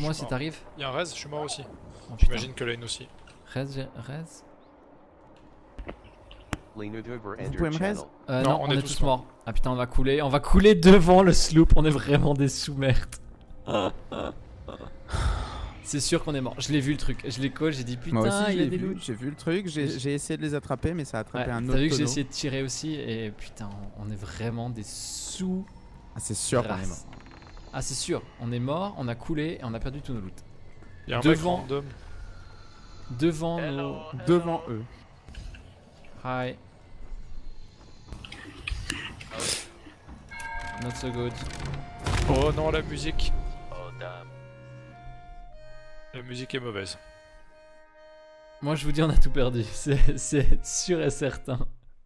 moi si t'arrives. Y'a un res, je suis mort aussi. Oh, putain. J'imagine que Lane aussi. Res. Vous pouvez me raise? Non, on est tous morts. Ah putain, on va couler devant le sloop, on est vraiment des sous-merdes. C'est sûr qu'on est mort, je l'ai vu le truc, je l'ai call, j'ai dit putain, Moi aussi, il y a des loups. j'ai vu le truc, j'ai essayé de les attraper, mais ça a attrapé un autre. T'as vu que j'ai tonneau. essayé de tirer aussi, et putain, on est vraiment des sous. Ah, c'est sûr qu'on est mort. Ah, c'est sûr, on est mort, on a coulé et on a perdu tout nos loot. Y'a un Devant- mec random. Devant eux. Hi. Not so good. Oh non, la musique. Oh damn. La musique est mauvaise. Moi je vous dis on a tout perdu, c'est sûr et certain.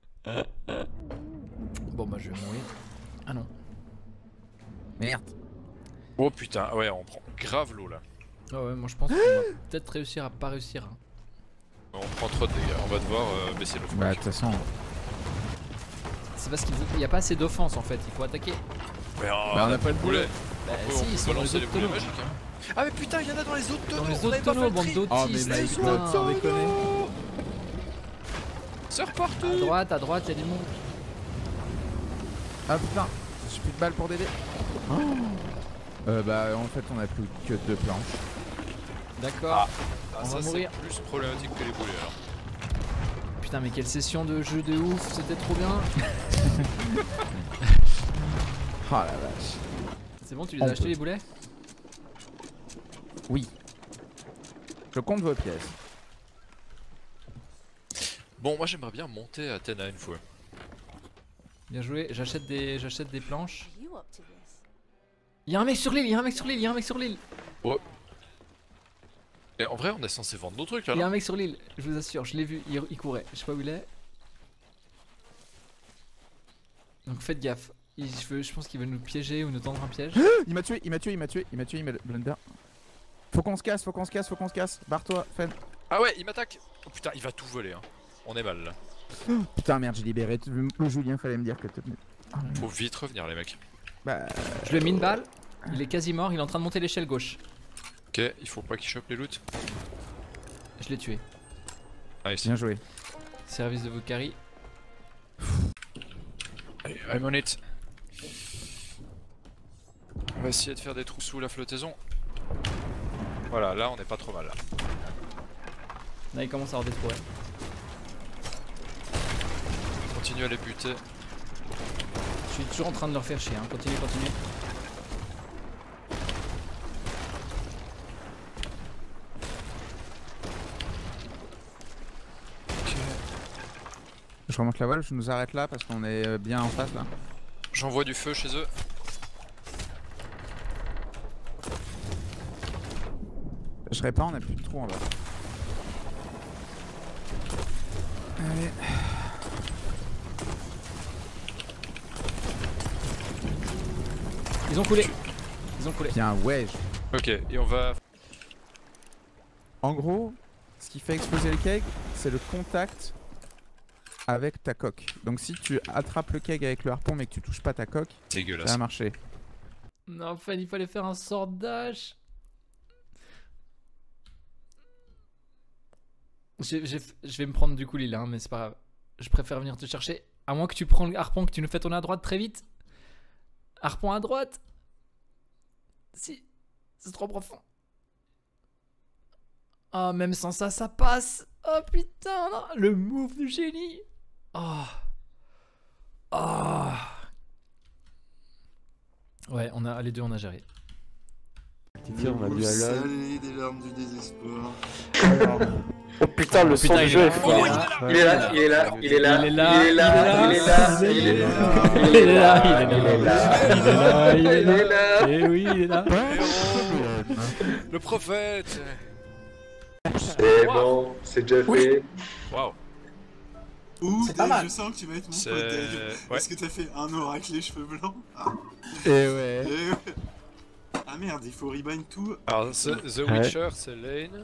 Bon bah je vais mourir. Ah non. Merde. Oh putain, ouais, on prend grave l'eau là. Ah ouais, moi je pense qu'on va peut-être réussir à pas réussir. Hein. On prend trop de dégâts, on va devoir baisser le feu. Bah, de toute façon. C'est parce qu'il n'y a pas assez d'offense en fait, il faut attaquer. Mais Bah, on a pas de boulet. Bah On si, peut ils sont dans les balancer les autres boulets tonneaux. magiques. Hein. Ah mais putain, y'en a dans les autres tonneaux. Dans les on avait autres pas tonneaux, fait bande le tri. Oh, mais d'autistes. Mike, putain. sans déconner. C'est reparti. À droite, il y a du monde. Ah putain, j'ai plus de balles pour d'aider. Bah, en fait, on a plus que 2 planches. D'accord. Ah, On ça va c'est mourir. plus problématique que les boulets alors. Putain, mais quelle session de jeu de ouf, c'était trop bien. Oh la vache. C'est bon, tu les as achetés les boulets? Oui. Je compte vos pièces. Bon, moi j'aimerais bien monter à Athéna une fois. Bien joué, j'achète des planches. Il y a un mec sur l'île, il y a un mec sur l'île. Et en vrai, on est censé vendre nos trucs là. Il y a non un mec sur l'île, je vous assure, je l'ai vu, il courait, je sais pas où il est. Donc faites gaffe, je pense qu'il veut nous piéger ou nous tendre un piège. Il m'a tué, il m'a blunder. Faut qu'on se casse. Barre-toi, Fen. Ah ouais, il m'attaque. Oh putain, il va tout voler. Hein. On est mal là. Putain, merde, j'ai libéré. Julien, fallait me dire que t'es. Faut vite revenir les mecs. Bah. Je lui ai mis une balle, il est quasi mort, il est en train de monter l'échelle gauche. Ok, il faut pas qu'il chope les loots. Je l'ai tué. Nice. Bien joué. Service de Vokari. Allez, I'm on it. On va essayer de faire des trous sous la flottaison. Voilà, là on est pas trop mal là. Là il commence à avoir des trous, ouais. Continue à les buter. Je suis toujours en train de leur faire chier, hein. Continue. Ok. Je remonte la voile, je nous arrête là parce qu'on est bien en face là. J'envoie du feu chez eux. Je répands, on a plus de trous en bas. Allez. Ils ont coulé. Bien, ouais. Ok, et on va... En gros, ce qui fait exploser le keg, c'est le contact avec ta coque. Donc si tu attrapes le keg avec le harpon mais que tu touches pas ta coque, C'est ça dégueulasse. va marcher. Non, enfin il fallait faire un sort dash. Je vais me prendre du coup l'île, hein, mais c'est pas grave. Je préfère venir te chercher. À moins que tu prends le harpon, que tu nous fais tourner à droite très vite. Harpon à droite. Si, c'est trop profond. Oh, même sans ça, ça passe. Oh putain, non. Le move du génie. Oh. Oh. Ouais, les deux on a géré. Salut des larmes du désespoir. Oh putain, le son du jeu est fort. Il est là, il est là, il est là, il est là, il est là, il est là, il est là, il est là. Et oui, il est là. Le prophète. C'est bon, c'est déjà fait. Waouh. Ouh, C'est pas Dave, mal. je sens que tu vas être mon C'est- pote, Dave. ouais. Est-ce que t'as fait un oracle les cheveux blancs? Et ouais. Eh ouais. Ah merde, il faut rebind tout. Alors, The Witcher, c'est Lane.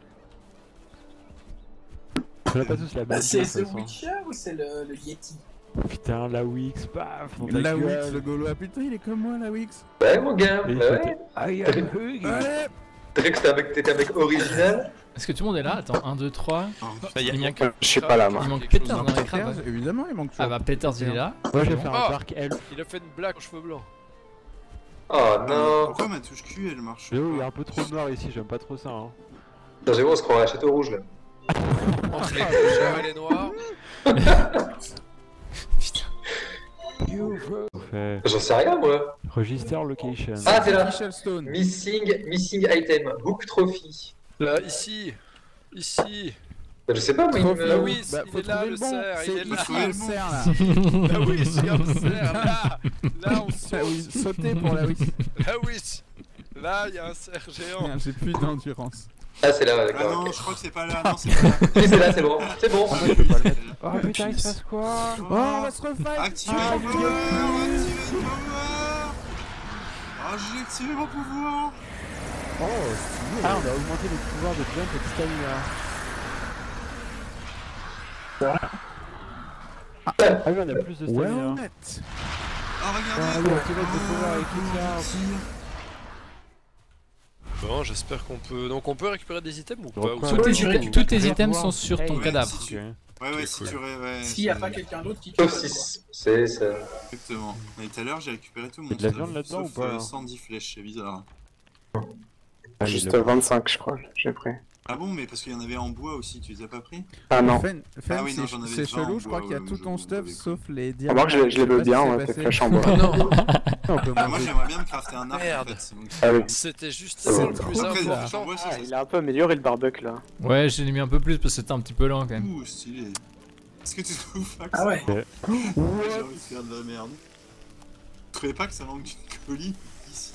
On a pas tous la même. C'est The Witcher ou c'est le Yeti? Putain, la Wix, paf, dans ta La gueule. Wix, le Gaulois, putain, il est comme moi, la Wix. Ouais, mon gars, Et ouais. I am hungry. Allez. T'as cru que t'étais un mec original? Est-ce que tout le monde est là? Attends, 1, 2, 3. Oh, Il manque, Je suis pas là, moi. il manque Peters dans les Peters, crabes. évidemment, il manque Ah toujours. bah Peters il est là. Moi je vais Bon. faire Ah. un Dark Elf. Il a fait une blague aux cheveux blancs. Oh non. Pourquoi ma touche Q elle marche J'avoue, il y a pas un peu trop de noir ici, j'aime pas trop ça. Hein. Putain, j'avoue, on se croirait à Château Rouge là. Entre les rouges et les noirs. On fait J'en sais rien, moi. Register Location. Ah, c'est là. Michel Stone. Missing item. Hook trophy. Là, ici. Ici. Bah, je sais pas, moi, il Trophy. me... Bah oui, Bah, il faut est là trouver le le bon. cerf, C'est il est là. ici le cerf là. Là oui, c'est un cerf, là. Là, on Ah saute. oui, sauter pour la oui. Là oui. Là, il y a un cerf géant. J'ai plus d'endurance. Ah, c'est là, Ah d'accord. non, ok. je crois que c'est pas là, non, c'est pas là. Oui, c'est là, c'est bon. C'est bon. Ah, je peux pas le mettre. Oh putain, il se passe quoi? Oh, on va se refight. Activez Ah, mon il y a pouvoir! plus. Activez mon pouvoir! Ah, j'ai activé mon pouvoir! Oh, stylé. Ah, on a augmenté le pouvoir de jump et de stamina. Ah oui, on a plus de Ouais, stamina. honnête. Ah, regardez! Ah, le kilomètre de pouvoir avec Lydia. Bon, j'espère qu'on peut. Donc, on peut récupérer des items ou pas? Pourquoi Ou Tous tes, c'est- Ouais, tous tes ouais. items sont sur ton Hey, cadavre. si tu- Ok. Ouais, ouais, Ok, si cool. tu ré... ouais, S'il n'y a c'est- pas quelqu'un d'autre qui Sauf tue, si c'est ça. Exactement. Mais tout à l'heure, j'ai récupéré tout mon Y'a de la stuff, viande là-dedans sauf, ou pas, hein 110 flèches, c'est bizarre. Juste 25, je crois, j'ai pris. Ah bon, mais parce qu'il y en avait en bois aussi, tu les as pas pris? Ah non. Fen, Ah oui, non, j'en avais c'est déjà chelou, en je crois bois, qu'il y a ouais, tout mais ton je- stuff j'avais sauf les diamants. Remarque, je les veux bien, ouais, tes flèches en bois. On peut Ah, moi manger. j'aimerais bien me crafter un arc Merde. en fait. Donc, Ah oui. C'était juste C'est ça bon. le plus Après, les flèches en important. bois, ça, Ah, ça il a un peu amélioré le barbecue là. Ouais, j'ai mis un peu plus parce que c'était un petit peu lent quand même. Ouh, stylé. Est-ce que tu trouves pas que Ah ouais. J'ai envie de faire de la merde. Vous trouvez pas que ça manque d'une colline ici?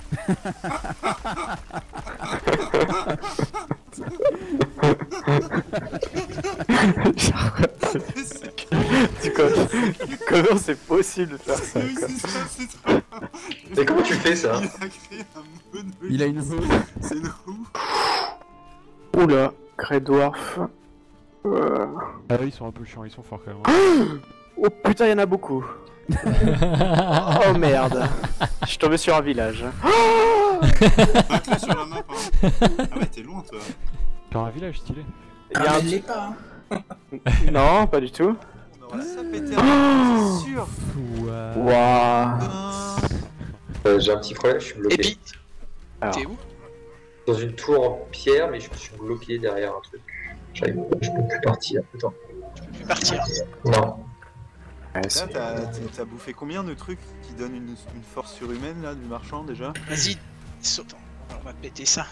Comment c'est possible de faire ça Oui, quoi. c'est ça, c'est trop. Mais comment tu fais ça? Il a créé un mode. Il a une hose. C'est nous. Oula, Grey Dwarf. Ah oui, ils sont un peu chiants, ils sont forts quand même. Oh putain, y'en a beaucoup. Oh merde. Je suis tombé sur un village. Pas sur la map. Hein. Ah ouais, t'es loin toi. Genre un village stylé. Il y Ah, a mais elle l'est pas, hein. Non, pas du tout. On aura ça pété c'est sûr. Waouh. J'ai un petit problème, je suis bloqué. Et puis, Alors, t'es où? dans une tour en pierre, mais je suis bloqué derrière un truc. Je peux plus partir. Attends. Je peux plus partir. Non. Là, t'as bouffé combien de trucs qui donnent une force surhumaine là du marchand déjà? Vas-y, saute. On va péter ça.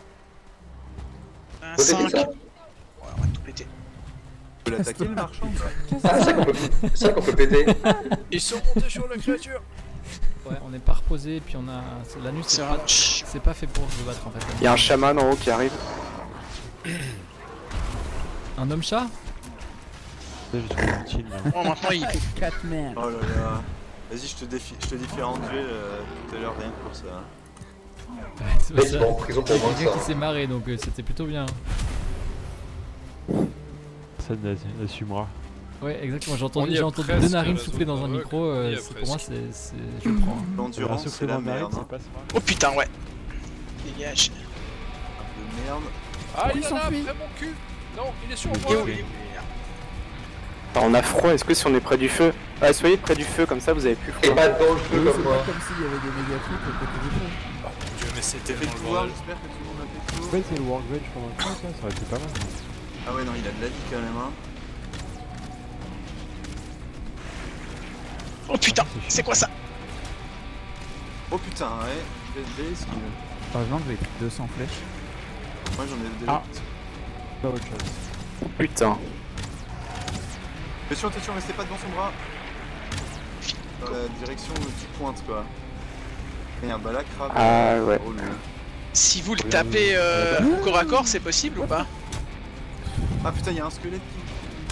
Un Faut péter 5. ça. Ouais, on va tout péter. Tu peux l'attaquer le marchand? Ah, c'est ça qu'on peut péter. Ils sont montés sur la créature. Ouais, on n'est pas reposé, puis on a. La nuit, C'est un... Chut. c'est pas fait pour se battre en fait. Il y a un chaman en haut qui arrive. Un homme-chat? Là, j'ai trouvé une team là. Bon, maintenant, il... 4 merde. Oh là là. Vas-y, je te défie en duel tout à l'heure rien que pour ça. Ouais, c'est Mec, pas ils ça. vont en prison Il y a pour moi quelqu'un ça. qui s'est marré donc c'était plutôt bien. Ça assumera. Ouais, exactement. J'ai On entendu, y est j'ai entendu presque, deux narines là, souffler dans un ouais, micro. on y est Pour moi, presque. je prends. hein. L'endurance, c'est la merde. c'est pas smart. Oh putain, ouais. Dégage. De merde. Ah, il Ils y en sont a fuis. après mon cul. Non, il est sur Et moi. où il est On a froid, est-ce que si on est près du feu? Ah, soyez près du feu, comme ça vous avez plus froid. Et pas dans le feu Oui, comme c'est moi. pas comme s'il y avait des méga trucs à côté du feu. Dieu, mais c'était Fait tellement le le pouvoir, bordel. j'espère que tout le monde a fait le tour. Ouais, c'est le workbench pendant le temps, ça aurait été pas mal. Ah ouais, non, il a de la vie quand même. Hein. Oh putain, c'est quoi ça? Oh putain, ouais, je vais esquive. Heureusement que j'ai pris 200 flèches. Moi j'en ai déjà. Ah. Pas autre chose. Putain. Attention, restez pas devant son bras. Dans la direction où tu pointes quoi. Merde, bah là, crabe. Ah ouais. Oh, lui. Si vous le tapez au corps à corps, c'est possible ou pas? Ah putain, y'a un squelette qui.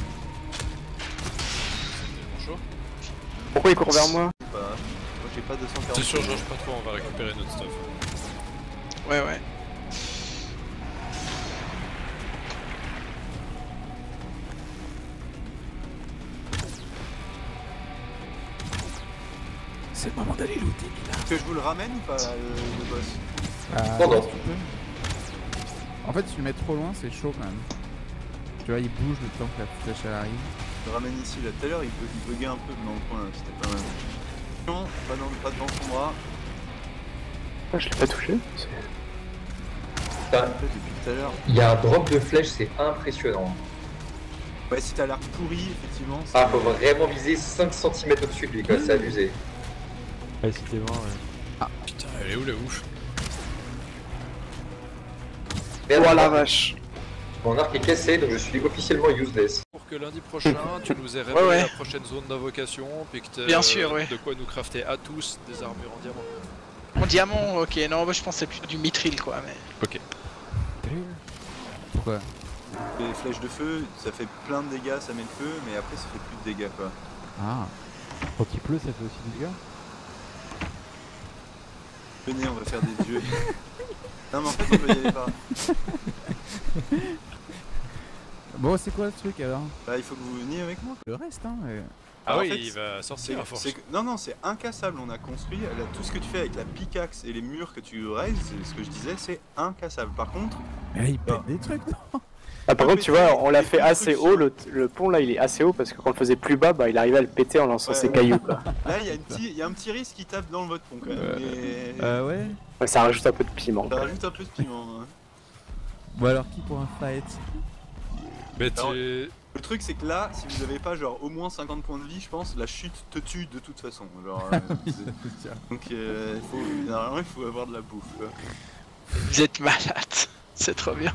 Pourquoi il court vers moi? Bah, moi j'ai pas 240. C'est sûr, je rush pas trop, on va récupérer notre stuff. Ouais, ouais. C'est le moment d'aller looter. Est-ce que je vous le ramène ou pas le boss? Non, non. Tu peux. En fait, si tu le mets trop loin, c'est chaud quand même. Tu vois, il bouge le temps que la flèche elle arrive. Je le ramène ici, là. Tout à l'heure, il buguait un peu dans le coin, là. C'était pas mal. Non, pas devant son bras. Ah, je l'ai pas touché. Depuis tout à l'heure. Il y a un drop de flèche, c'est impressionnant. Ouais, si t'as l'arc pourri, effectivement. Ah, faut vraiment viser 5 cm au-dessus de lui, quoi, c'est abusé. Ouais, si t'es mort, ouais. Ah, putain, elle est où la ouf? Merde, Oh la vache. mon arc est cassé, donc je suis officiellement useless. Pour que lundi prochain, tu nous aies révélé ouais. la prochaine zone d'invocation, puis que t'aies Bien sûr, ouais. de quoi nous crafter à tous des armures en diamant. En diamant, ok, non, moi je pensais plutôt du mithril quoi, mais. Ok. Pourquoi? Les flèches de feu, ça fait plein de dégâts, ça met le feu, mais après ça fait plus de dégâts quoi. Ah. Quand il pleut, ça fait aussi des dégâts. Venez, on va faire des dieux. Non mais en fait on peut y aller pas. Bon, c'est quoi le truc alors? Bah il faut que vous veniez avec moi. Le reste, hein. Ah En oui, fait, il va sortir à force. Non, c'est incassable, on a construit, là, tout ce que tu fais avec la pickaxe et les murs que tu raises, ce que je disais, c'est incassable. Par contre, Mais là, il pète des trucs, non? Ah, par contre, tu vois, on l'a fait assez haut, le pont là il est assez haut parce que quand on le faisait plus bas, bah il arrivait à le péter en lançant ses cailloux quoi. là il y a un petit risque qui tape dans votre pont quand même. Ouais. Ouais, ça rajoute un peu de piment. Ça rajoute un peu de piment. Hein. Bon, alors qui pour un fight? Mais Alors, tu... Le truc c'est que là, si vous avez pas genre au moins 50 points de vie, je pense, la chute te tue de toute façon. Genre, donc normalement il faut avoir de la bouffe quoi. Vous êtes malade, c'est trop bien.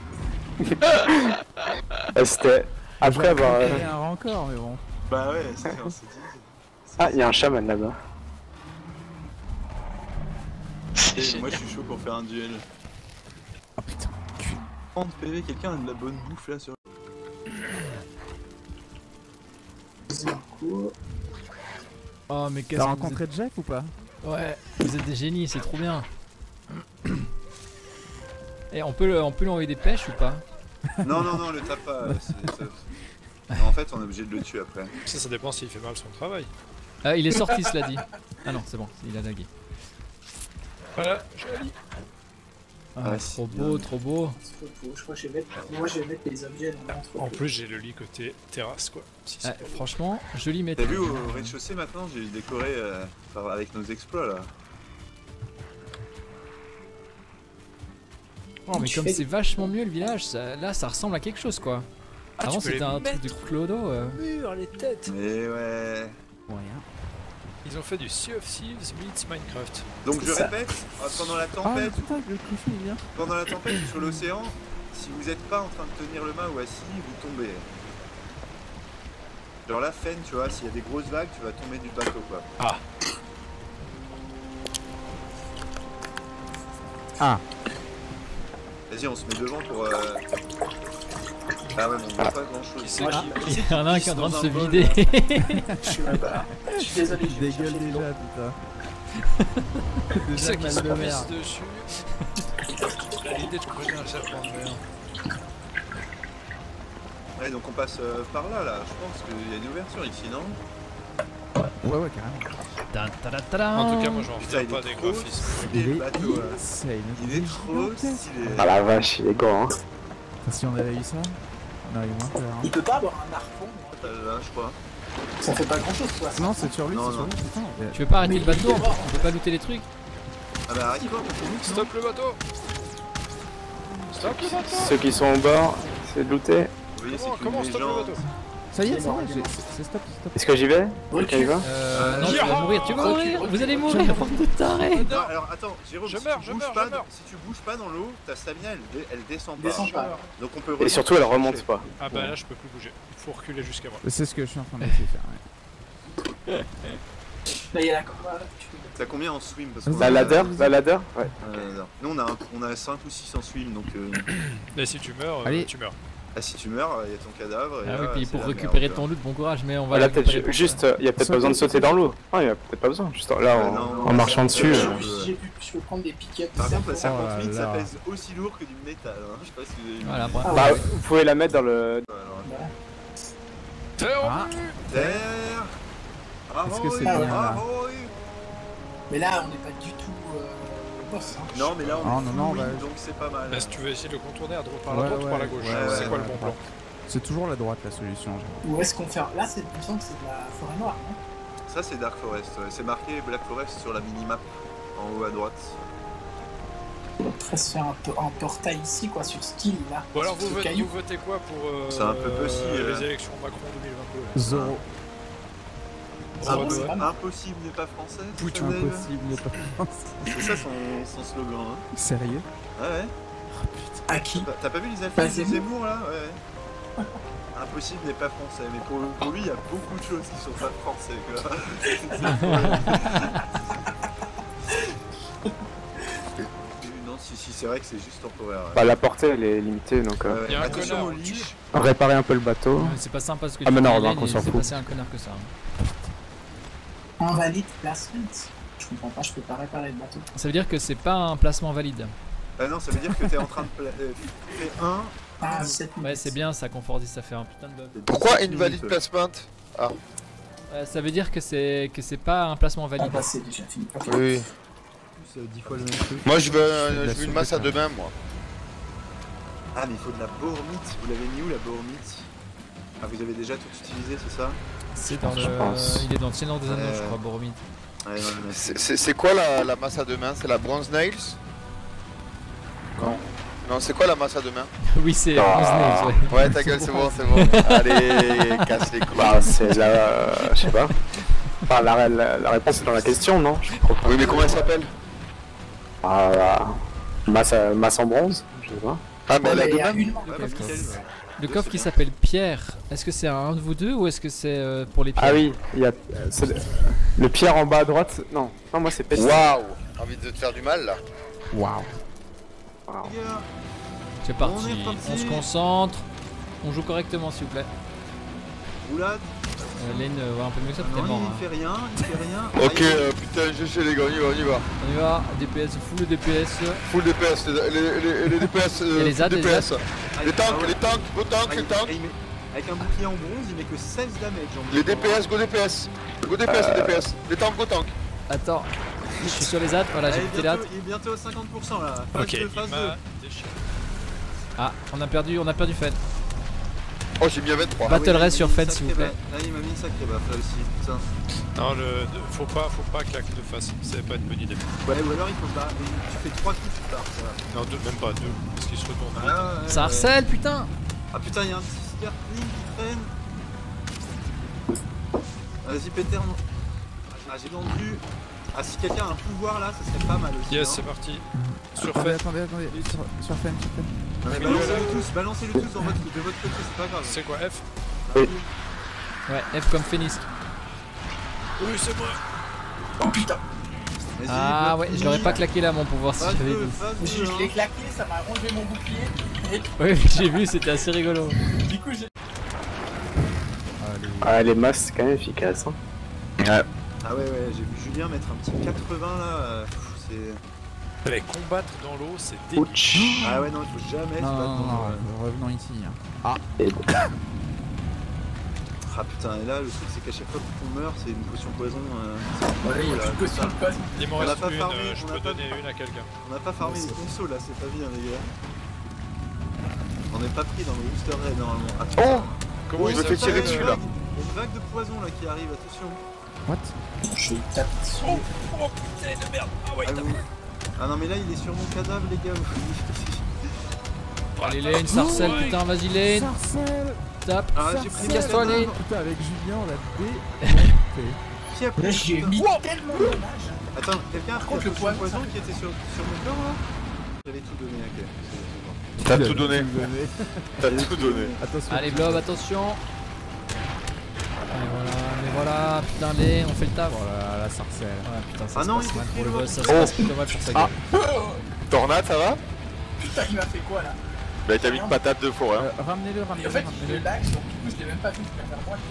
C'était après avoir. Il y a un rancor, mais bon. Bah ouais, c'est dit. Ah, il y a un chaman là-bas. C'est Et génial. moi je suis chaud pour faire un duel. Oh putain. 30 PV, quelqu'un a de la bonne bouffe là sur. Oh, mais qu'est-ce T'as que rencontré Jeff ou pas? Ouais, vous êtes des génies, c'est trop bien. Et on peut lui envoyer des pêches ou pas? Non, le tape pas. En fait, on est obligé de le tuer après. Ça dépend s'il fait mal son travail. Il est sorti, cela dit. Ah non, c'est bon, il a lagué. Voilà, joli. Ah, Ouais, trop c'est beau, bien. trop beau. Je crois que je vais mettre, moi je vais mettre les objets dans En plus, j'ai le lit côté terrasse, quoi. Si c'est Ouais, pas beau. franchement, joli T'as métal. vu au rez-de-chaussée maintenant, j'ai décoré avec nos exploits là. Oh, mais comme c'est vachement mieux le village, là ça ressemble à quelque chose quoi. Ah, Avant tu peux c'était les un truc de mettre clodo. Mur, les têtes. Mais ouais. Rien. Ils ont fait du Sea of Thieves meets Minecraft. Donc je répète, pendant la Ah tempête, putain, le cochon il vient. pendant la tempête sur l'océan, si vous êtes pas en train de tenir le mât ou assis, vous tombez. Genre la Fen, tu vois, s'il y a des grosses vagues, tu vas tomber du bateau quoi. Ah. Vas-y, on se met devant pour. Ah ouais, mais on voit pas grand chose. Ah, il y en a un qui est en train de se vider. Je suis désolé, Il je vais dégueule chercher déjà, putain. Qui Déjà c'est qui mal se de pisse mer. dessus? L'idée de creuser un serpent de mer. Ouais, donc on passe par là, là. Je pense qu'il y a une ouverture ici, non? Ouais, carrément. En tout cas, moi j'en Putain, reviens il pas est des trop graphismes. Il stylé, est le bateau. insane. Il est trop stylé. Ah la vache, il est grand. Hein. Si on avait eu ça, on aurait eu moins peur. Il peut pas avoir un harpon, Là, je crois. ça fait pas grand chose quoi. Non, c'est sur lui, Non, c'est sur non. lui, putain. Tu veux pas arrêter le bateau? On peut pas looter les trucs? Ah bah arrête quoi, pour nous, Stop le bateau! Stop le bateau! Ceux qui sont au bord, c'est de looter. Vous voyez, c'est Comment qu'une stop le légende. bateau? Ça y est, c'est vrai, c'est stop. Est-ce que j'y vais? Quelqu'un y va? Non, tu vas mourir, tu vas mourir! Vous allez mourir, bande de tarés! Non, alors attends, Jérôme, Je si meurs, tu je bouges meurs, pas je meurs. si tu bouges pas dans l'eau, ta stamina elle descend pas. Descend pas. Donc on peut Et surtout, elle remonte pas. Ah bah là, je peux plus bouger. Il faut reculer jusqu'à moi. C'est ce que je suis en train d'essayer de faire, ouais. Là il y a la corde. T'as combien en swim parce La ladder? La ladder? Ouais. Nous on a 5 ou 6 en swim donc. Mais si tu meurs, Allez. tu meurs. Ah si tu meurs, il y a ton cadavre. Et Ah là, oui, puis c'est pour la récupérer merde, ton loot, bon courage, mais on va Là, le récupérer peut-être pour juste, ça. il y a peut-être pas besoin de sauter dans l'eau. Ah, il y a peut-être pas besoin. Juste là, en marchant dessus. Je peux prendre des pick-up. Par contre la Oh serpentine là ça là. pèse aussi lourd que du métal. Hein. Je sais pas si vous avez vu. Voilà, bravo. Bah, vous pouvez la mettre dans le. Terre Ah. Terre. Est-ce que c'est Ahoy, bien, là? ahoy. Mais là on n'est pas du tout. boss. Hein. Non, mais là on est non, full bah, win, donc c'est pas mal. Si tu veux essayer de le contourner par la Ouais, droite ou par la ouais, gauche, ouais, c'est quoi le ouais, bon plan? C'est toujours la droite la solution. Où est-ce qu'on fait? Là, il me semble que c'est de la forêt noire, non? Ça c'est Dark Forest, ouais. C'est marqué Black Forest sur la minimap en haut à droite. On pourrait se faire un portail ici, quoi, sur ce île là. Bon alors sur vous ce caillou. votez quoi pour C'est un peu possible. les élections Macron 2022 là? Zoro. Ah bon, c'est pas mal. Impossible n'est pas français. c'est Putain, ça, Dave impossible n'est pas C'est ça son slogan. Hein. Sérieux? Ouais, ouais. À qui? T'as pas vu les Bah, affiches de Zemmour. Zemmour là? Ouais. Impossible n'est pas français, mais pour lui il y a beaucoup de choses qui sont pas français quoi. Non, si, c'est vrai que c'est juste temporaire. Ouais. Bah, la portée elle est limitée donc. Il y a un Attention connard au en lit. tige. Réparer un peu le bateau. Ouais, c'est pas simple parce que Ah, mais non, Hélène, on s'en il s'est fout. passé un connard que ça. Hein. Invalide placement. Je comprends pas, je peux pas réparer le bateau. Ça veut dire que c'est pas un placement valide. Ah non, ça veut dire que t'es en train de faire un. Ah, 7 minutes. Ouais, c'est bien ça, Confortis, ça fait un putain de bug. Pourquoi invalid placement? Ça veut dire que c'est pas un placement Ah valide. bah c'est déjà fini. Ok. Oui. C'est 10 fois le même truc. Moi je de veux, la une masse à soupe, deux mains moi. Ah, mais il faut de la bormite. Vous l'avez mis où la bormite? Ah, vous avez déjà tout utilisé, c'est ça? C'est dans Je pense. Il est dans le Seigneur des Anneaux, je crois, Boromir. Ouais, non, mais C'est quoi la masse à deux mains? C'est la bronze nails? Non. Non, c'est quoi la masse à deux mains? Oui, c'est Ah. Bronze Nails, ouais. Ouais, ta gueule, c'est bon, c'est bon. Allez, casse les couilles. Bah c'est la. Je sais pas. Enfin la réponse est dans la question non? Je crois pas. Oui, mais comment elle s'appelle? Ah, masse en bronze? Je sais pas. Ah, mais elle a Ouais, deux il y a mains? une Ouais, bah, coffre. nickel. Le coffre qui s'appelle Pierre, est-ce que c'est un de vous deux ou est-ce que c'est pour les pierres? Ah oui, il y a. c'est le pierre en bas à droite. Non, moi c'est Pestis. Waouh! J'ai envie de te faire du mal là. Waouh. Wow. Les gars, C'est On parti, est reparti. on se concentre, on joue correctement s'il vous plaît. roulade. Lane va un peu mieux que ça, Non, t'es mort. il Hein. fait rien, il fait rien. Ok, putain, GG les gars, on y va, on y va. On y va, DPS, full DPS. Full DPS, les DPS, Et les ZAD, les DPS. ZAD. Les tanks, les tanks, go tanks, les tanks. Avec un bouclier en bronze, il met que 16 damage. Les DPS, go DPS. Go DPS, les DPS. Les tanks, go tanks. Attends, je suis sur les ZAD, voilà, j'ai quitté les ZAD. Il est bientôt à 50% là. Phase Ok, 2, phase 2. Ah, on a perdu Fed. Oh, j'ai mis à 23. Battle Race sur Fed s'il vous plaît. Là, il m'a mis une sacrée baffe là aussi. Putain. Non, faut pas claquer de face, ça va pas être une bonne idée. Ouais, ou alors il faut pas. Tu fais 3 coups, tu pars. Ça va. Non, même pas deux, parce qu'il se retourne. Ah, ouais, Ça ouais. harcèle, putain. Ah putain, il y a un petit Sterling qui traîne. Vas-y, Peter, non. Ah, j'ai vendu. Ah, si quelqu'un a un pouvoir là, ça serait pas mal aussi. Yes, hein. c'est parti. Sur Sur fait. attendez. Sur Fen. Non, mais balancez-le tous de votre côté, c'est pas grave. C'est quoi F? Ouais, F comme Phoenix. Oui, c'est moi. Oh putain. Vas-y, Ah ouais, bloc je l'aurais fini. pas claqué là mon pouvoir si Phase j'avais 2, vu. phase 2. Je l'ai claqué, ça m'a enlevé mon bouclier. Oui, j'ai vu, c'était assez rigolo. Du coup, j'ai. Ah, les masses c'est quand même efficace. Hein. Ah ouais, j'ai vu Julien mettre un petit 80 là. C'est. Allez, combattre dans l'eau, c'est débile. Ouch. Ah ouais, non, il faut jamais se battre dans l'eau. Revenons ici. Ah, Ah putain, et là, le truc, c'est qu'à chaque fois qu'on meurt, c'est une potion poison. Voilà, il y a là, une potion de poison. Il m'en On a reste pas une, farmé, je on peux a pas- donner une à quelqu'un. On n'a pas farmé les consos là, c'est pas bien, les gars. On n'est pas pris dans le booster raid normalement. Attention. Comment je il me fais s'appelle tirer dessus là. Il y a une vague de poison là qui arrive, attention. what? Je tape dessus. Oh putain de merde. Ah ouais, Ah, vous- ah non, mais là, il est sur mon cadavre, les gars. Allez Lane, sarcelle, putain, vas-y Lane. Sarcelle. Tape. Ah, j'ai pris Casse-toi, Lane. Putain, avec Julien, on l'a démonté. Qui a Là, pris j'ai putain. mis tellement de dommages. Attends, quelqu'un a pris contre, la le potion poison, poison ça- qui était sur mon corps là? J'avais tout donné, ok. C'est bon. T'as tout donné. T'as tout donné. Attention. Allez Blob, attention. Et voilà, putain Lane, on fait le taf. Voilà, la sarcelle. Ouais, putain, ça Ah se non, passe il mal faut pour le crier boss, ça l'autre. se passe plutôt mal pour sa gueule. Tornade, ça va? Putain, il m'a fait quoi là? Bah, t'as mis une patate de forêt. Hein. Ramenez-le. Et en fait, il fait lag, donc du coup, je l'ai même pas vu venir vers moi.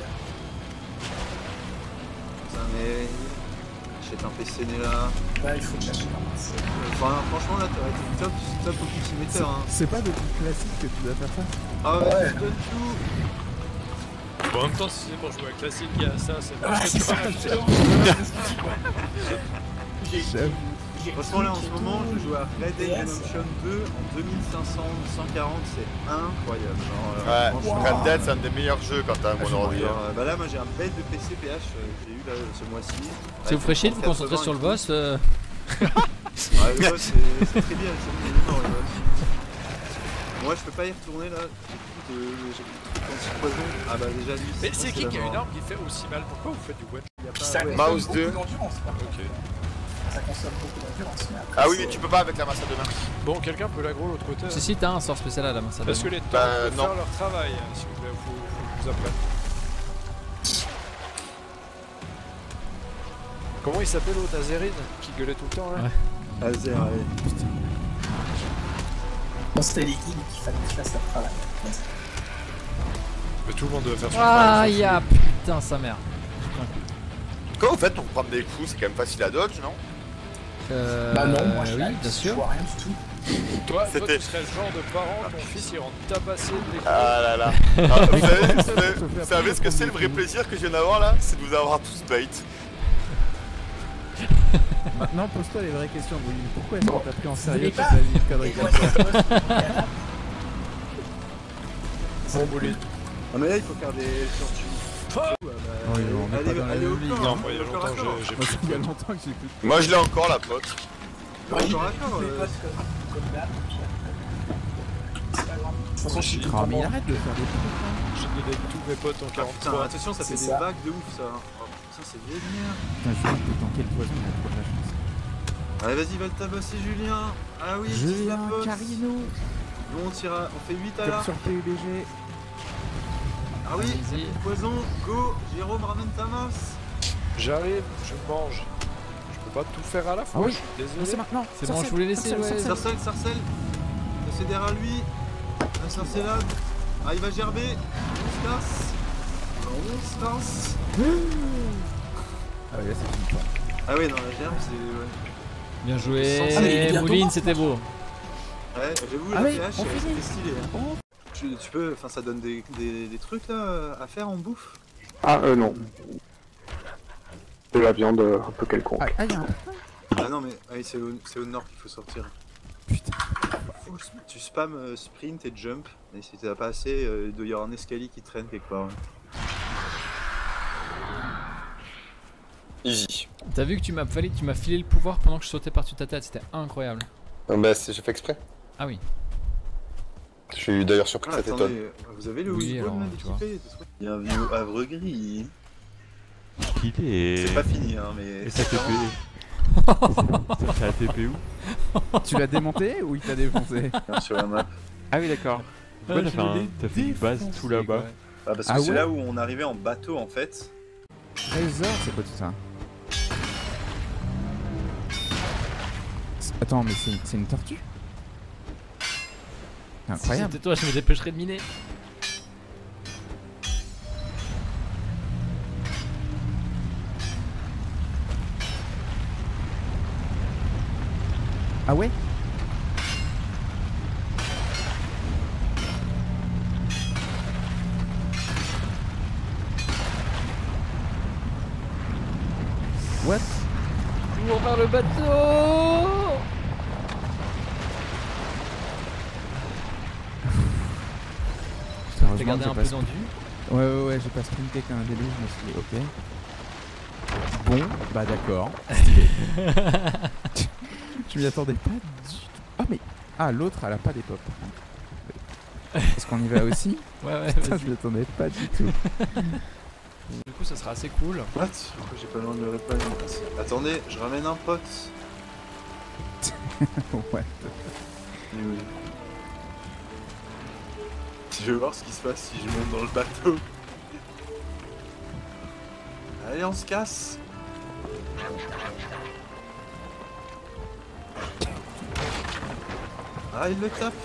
Putain, mais. J'achète un PC né là. Bah, il faut que j'achète un PC. Enfin, franchement, là, t'aurais été top au cultivateur. Hein. C'est pas depuis classique que tu dois faire ça. Ah ouais, Ouais. je donne tout. Bon, en même temps, si c'est pour jouer à classique, il y a ça, c'est Ah, parce que c'est tu ça, vas c'est acheter. J'ai J'avoue. Franchement là en ce moment je joue à Red Dead Redemption 2 en 2500, 140, c'est incroyable. Genre, ouais, Red Dead c'est un des meilleurs jeux quand t'as un bon ordi. Bah là moi j'ai un bête de PC PH que j'ai eu là ce mois-ci. Si vous ferez chier de vous concentrer sur le boss. Ouais le boss c'est très bien, c'est énorme le boss. Moi je peux pas y retourner là, j'ai plus de poison. Ah bah déjà lui. Mais c'est qui a une arme qui fait aussi mal? Pourquoi vous faites du web? Ça Mouse 2. Ok. Ça consomme beaucoup d'endurance. Ah oui mais tu peux pas avec la masse à deux mains. Bon, quelqu'un peut l'aggro l'autre côté? Si t'as un sort spécial à la main, ça parce que les temps peuvent faire leur travail, s'il vous plaît, faut que je vous apprenne. Comment il s'appelle l'autre, Azerine, qui gueulait tout le temps là? Ouais. Azer, ouais. Putain. Bon, c'était les guides qu'il fallait qu'ils fassent leur travail. Mais tout le monde doit faire son travail. travail. Ah, putain, sa mère. Comment vous faites pour prendre des coups? C'est quand même facile à dodge, non? Bah non, moi je oui, bien sûr. je vois rien du tout. Toi, tu serais le genre de parent, ton fils il rentre tabasser de l'école. Ah là là. Vous savez ce que c'est le vrai plaisir que je viens d'avoir là? C'est de vous avoir tous bait. Maintenant, pose-toi les vraies questions, Bruno. Pourquoi est-ce qu'on t'a pris en sérieux toute la vie de conneries comme ça? Bon bolide. Ah mais là il faut faire des tortues. Allez au corps. Non, moi il y a longtemps j'ai Moi, il y a longtemps que j'ai plus. Moi je l'ai encore la pote. Encore. C'est pas grave. De toute façon, je suis Ah, mais il arrête de faire des trucs. J'ai donné tous mes potes en 43. Attention, ça fait des vagues de ouf ça. Oh, ça c'est vénère. Putain, Julien, t'es dans quel poison? Il a trop de la chance. Allez vas-y, va le tabasser Julien. Ah oui, Julien, Carino. Nous on tire, on fait 8 à Comme la. sur PUBG. Ah oui, poison, go, Jérôme ramène ta masse. J'arrive, je mange. Je peux pas tout faire à la fois, Ah oui. je suis désolé. C'est maintenant. C'est bon, je voulais laisser. Sarcelle. C'est derrière lui. La sarcellade. Ah il va gerber. On se casse. Ah oui, là c'est fini. Ah oui, non, la gerbe c'est... Ouais. Bien joué, Mouline, c'était beau. Ouais, j'avoue, la PH, c'était stylé. Hein. Tu peux... Enfin, ça donne des trucs là à faire en bouffe. Ah non. De la viande un peu quelconque. Ah non mais c'est au nord qu'il faut sortir. Putain. Tu spam sprint et jump. Et si t'as pas assez, il doit y avoir un escalier qui traîne quelque part. Ouais. Easy. T'as vu que tu m'as filé le pouvoir pendant que je sautais par-dessus ta tête, c'était incroyable. Non bah j'ai fait exprès. Ah oui. Je suis d'ailleurs surpris que ça t'étonne. Vous avez le oui, Wishbone d'équipé? Bienvenue au Havre Gris. C'est pas fini hein mais... Et ça TP. Ça a TP où? Tu l'as démonté ou il t'a défoncé? Sur la map. Ah oui d'accord. Pourquoi t'as fait une base tout là-bas? Ah parce que c'est là où on arrivait en bateau en fait. Trésor, c'est quoi tout ça? Attends, mais c'est une tortue? C'est incroyable. C'était toi, je me dépêcherais de miner. Ah ouais? What? Cours vers le bateau. T'as gardé un peu tendu. Ouais, j'ai pas sprinté qu'un début, je me suis dit ok. Bon, bah d'accord. Je m'y attendais pas du tout. Ah mais... Ah l'autre elle a pas des pop par contre. Est-ce qu'on y va aussi? Ouais, putain, je m'y attendais pas du tout. Du coup ça sera assez cool. What? Pourquoi j'ai pas le nom de le repas? Attendez, je ramène un pote. Ouais. Oui. Je vais voir ce qui se passe si je monte dans le bateau. Allez, on se casse. Ah, il me tape.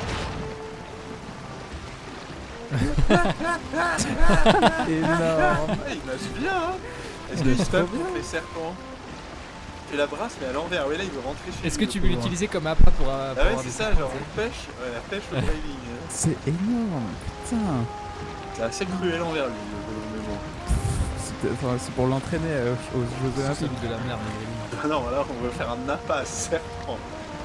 Énorme. Il nage bien, hein. Est-ce qu'il se tape contre les serpents? Tu la brasses mais à l'envers, ouais là il veut rentrer chez lui. Est-ce que tu veux l'utiliser comme appât pour Ah ouais c'est ça, genre une pêche, ouais, la pêche au driving. C'est énorme, putain. C'est assez cruel envers lui, mais bon. C'est pour l'entraîner aux Jeux Olympiques. de la merde. Ah non, alors on va faire un appât serpent.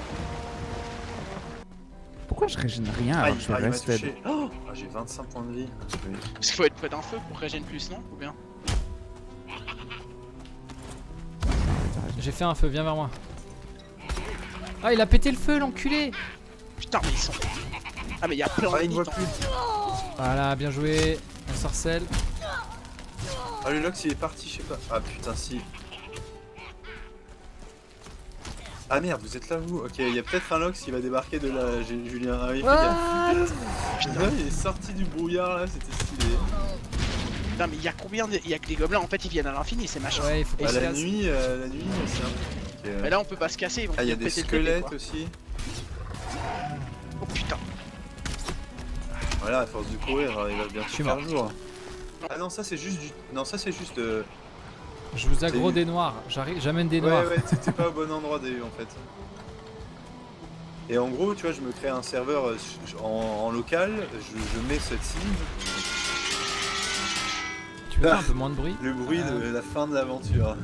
Pourquoi je régène rien alors que je vais il m'a rester touché. Oh, j'ai 25 points de vie. Parce qu'il faut être près d'un feu pour régénérer plus, non? Ou bien? J'ai fait un feu, viens vers moi. Ah, il a pété le feu, l'enculé. Putain, mais ils sont... Ah mais il y a plein de il me voit mythes, plus. Voilà, bien joué. On sorcelle. Ah, le Lox il est parti, je sais pas. Ah putain, si. Ah merde, vous êtes là vous? Ok, il y a peut-être un Lox qui va débarquer de là, Julien. Ah oui, fais gaffe. Putain, il est sorti du brouillard là, c'était stylé. Putain, mais il y a combien de... Il y a que des gobelins, en fait ils viennent à l'infini ces machins. Ouais, il faut Ah, pas se la casser. nuit c'est un truc. Mais là on peut pas se casser, ils vont Ah, il y a venir des péter le bébé, squelettes quoi. aussi. Oh putain. Voilà, à force de courir, il va bientôt suis faire mort. jour. Ah non, ça c'est juste du. Non, ça c'est juste. Je vous aggro C'est- des noirs. J'amène des noirs. Ouais, t'es pas au bon endroit d'ailleurs en fait. Et en gros, tu vois, je me crée un serveur en local, je mets cette cible. Tu peux faire un peu moins de bruit. Le bruit de la fin de l'aventure.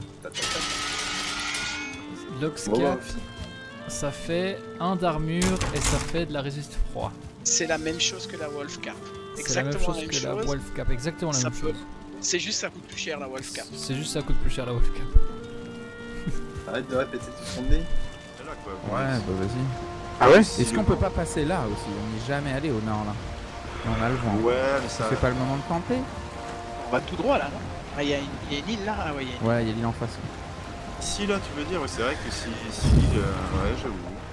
Lox Bon, 4, ça fait 1 d'armure et ça fait de la résiste froid. C'est la même chose que la Wolf Cap. C'est la même chose que la Wolf Cap, exactement la Ça même peut- chose. C'est juste ça coûte plus cher la Wolf Cap. C'est juste ça coûte plus cher la Wolf Cap. Arrête de répéter tout son nez. Ouais, bah vas-y. Ah ouais? Est-ce qu'on peut pas passer là aussi? On n'est jamais allé au nord là. On a le vent. Ouais, mais ça. C'est pas le moment de camper? On va tout droit là, non? Ah, il y a une île là? Ah ouais, il y a une île. Ouais, il y a l'île en face. Ici là, tu veux dire, ouais, c'est vrai que si. Ouais, j'avoue.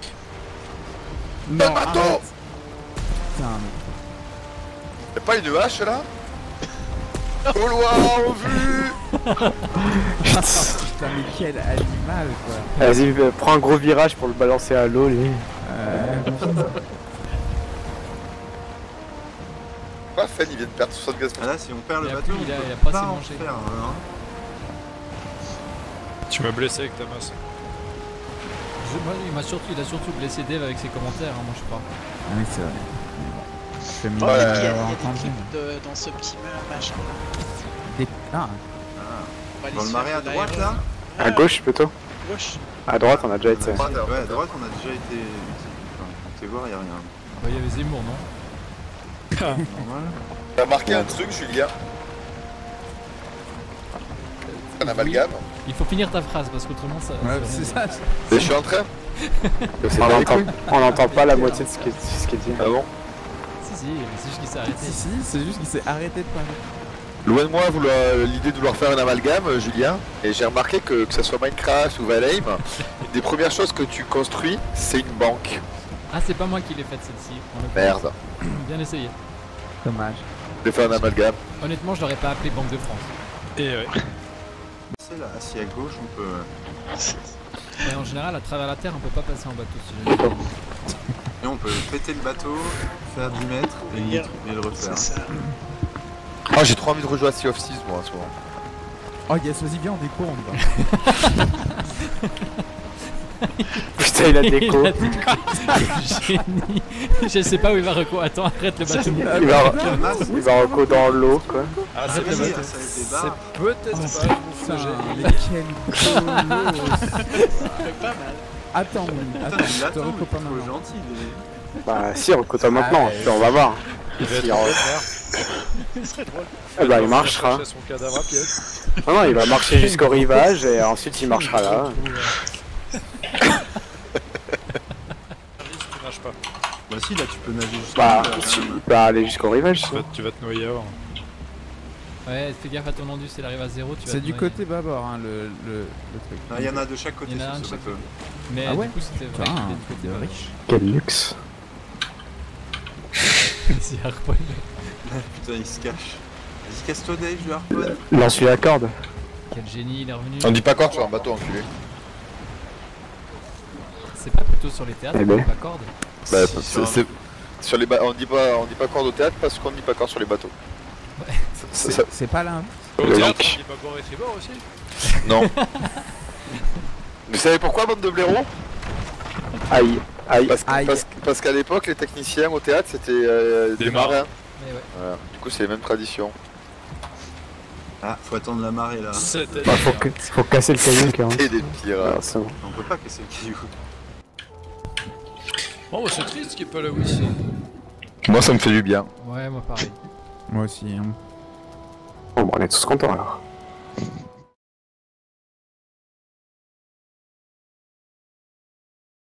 Non, bateau! arrête. Putain, Y'a pas une hache là? Au loin, en vue! putain, mais quel animal quoi. Vas-y, prends un gros virage pour le balancer à l'eau, lui. Quoi, Fen, il vient de perdre 75%. Ah là, si on perd le Il a bateau, plus, il a on pas peut assez en mangé. faire, hein. Tu m'as blessé avec ta masse. Moi, il a surtout blessé Dave avec ses commentaires, hein, moi je crois. Ah oui, c'est vrai. Mais bon. Je vais me Oh, il y a dire, des entendu. clips dans ce petit machin là. Des... Ah, On va aller Dans le se marais faire à de droite l'aéro. là? À gauche plutôt. Gauche. À droite, on a déjà été. Ouais, à droite, on a déjà été. Enfin, on peut voir, y'a rien. Bah, il y avait Zemmour, non? Normal. T'as marqué un truc, Julien? Un amalgame? Il faut finir ta phrase parce qu'autrement ça. ouais, ça c'est veut rien ça. Et je suis en train? On n'entend pas la moitié de ce qu'il dit. Ah bon? dire. Si, mais c'est juste qu'il s'est arrêté. Si, c'est juste qu'il s'est arrêté de parler. Loin de moi l'idée de vouloir faire un amalgame, Julien, et j'ai remarqué que ça soit Minecraft ou Valheim, une des premières choses que tu construis, c'est une banque. Ah, c'est pas moi qui l'ai faite celle-ci. en l'occurrence. Merde. Bien essayé. Dommage. De faire un amalgame. Honnêtement, je l'aurais pas appelé Banque de France. Et ouais. C'est là, assis à gauche, on peut. Mais en général, à travers la terre, on peut pas passer en bateau si jamais. Et on peut péter le bateau, faire 10 mètres et le refaire. C'est ça. Ah, j'ai trop envie de rejoindre Sea of Thieves moi en ce moment. Oh yes, vas-y, viens, on découvre, on y va. Putain, il a déco. Génie. Je sais pas où il va reco. Attends, arrête le bateau. Il va reco dans l'eau, quoi. Ah, Arrête le bateau. c'est peut-être pas Putain, mais quel colosse. C'est pas mal. Attends, oui, attends, je te reco pas trop maintenant. gentil. Bah, si, reco-toi maintenant, puis on va voir. Il va être Si, en on- Ce serait drôle. Eh bah, il marchera. Son cadavre à pied. Non, il va marcher jusqu'au rivage et ensuite il marchera là. Tu nages pas. Bah si, là tu peux nager jusqu'à Bah, là, si, quand même. il va aller jusqu'au rivage. sinon. Tu vas te noyer avant. Ouais, fais gaffe à ton endu, s'il arrive à 0, tu vas C'est te du noyer. côté bâbord, hein, le truc. Non, il y en a de chaque côté Il y en a un sur de ce chaque bateau. Mais Ah ouais du coup, c'était vrai Putain, qu'il était du côté de bâbord. riche. Quel luxe. C'est harponné. Putain, il se cache. Vas-y, casse-toi Dave, je lui harponne. Lance-lui la corde. Quel génie, il est revenu. On dit pas corde sur un bateau enculé. C'est pas plutôt sur les théâtres, Eh on ben. dit pas corde. Bah, Si, sur sur les on dit pas corde au théâtre parce qu'on dit pas corde sur les bateaux. Ouais. C'est pas là. Au Le théâtre, look. on dit pas bord et tribord aussi. Non. Vous savez pourquoi, bande de blaireaux? Aïe, aïe. Aïe. Parce qu'à l'époque, les techniciens au théâtre, c'était des Des marins. marins. Mais ouais. Voilà. Du coup, c'est les mêmes traditions. Ah, faut attendre la marée là. Bah, faut casser le caillou quand même. Et des pires. Ah, c'est bon. On peut pas casser le caillou. Oh, bah, c'est triste qu'il n'y ait pas la Wii. Moi ça me fait du bien. Ouais, moi pareil. Moi aussi. Hein. Bon, on est tous contents alors.